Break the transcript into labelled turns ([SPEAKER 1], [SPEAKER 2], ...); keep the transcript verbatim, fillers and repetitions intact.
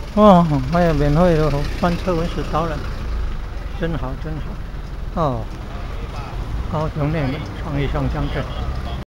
[SPEAKER 1] 哦，还有免费的翻车文史导览，真好真好。哦，高雄内门创意上乡镇。